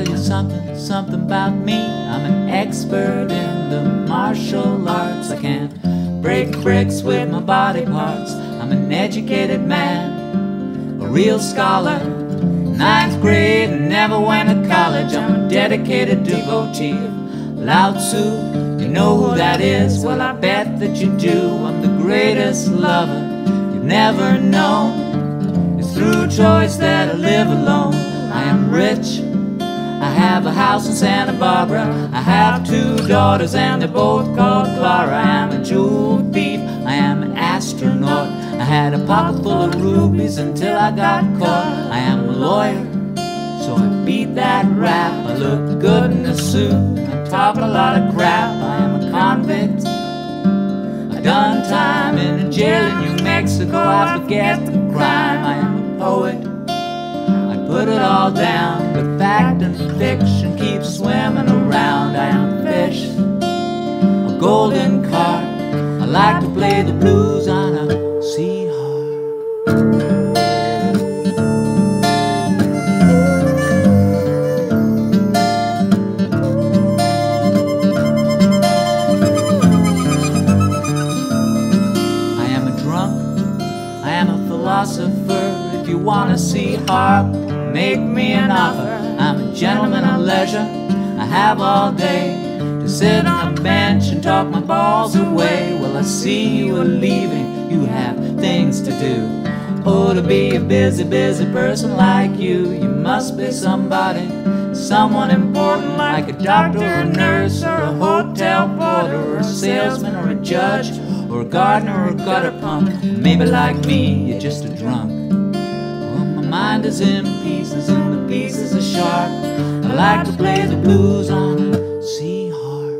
tell you something about me. I'm an expert in the martial arts. I can't break bricks with my body parts. I'm an educated man, a real scholar. Ninth grade and never went to college. I'm a dedicated devotee of Lao Tzu. You know who that is? Well, I bet that you do. I'm the greatest lover you've never known. It's through choice that I live alone. I am rich, I have a house in Santa Barbara. I have 2 daughters and they're both called Clara. I am a jewel thief, I am an astronaut. I had a pocket full of rubies until I got caught. I am a lawyer, so I beat that rap. I look good in a suit, I talk a lot of crap. I am a convict, I done time in a jail in New Mexico. I forget the crime. I am a poet, put it all down, but fact and fiction keep swimming around. I am a fish, a golden carp. I like to play the blues on a sea harp. I am a drunk, I am a philosopher. If you wanna see harp, make me an offer. I'm a gentleman of leisure, I have all day to sit on a bench and talk my balls away. Well, I see you are leaving, you have things to do. Oh, to be a busy person like you, you must be somebody, someone important, like a doctor, a nurse, or a hotel porter, or a salesman, or a judge, or a gardener, or a gutter pump. Maybe like me, you're just a drunk. My mind is in pieces and the pieces are sharp. I like to play the blues on a sea harp.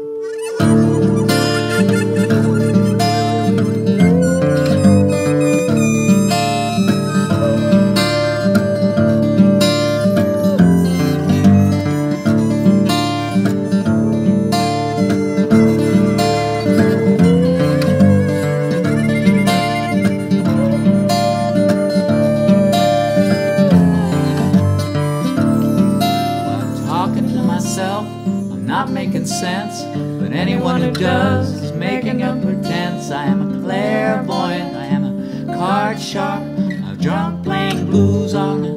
I'm not making sense, but anyone who does is making a pretense. I am a clairvoyant, I am a card sharp, I'm drunk playing blues on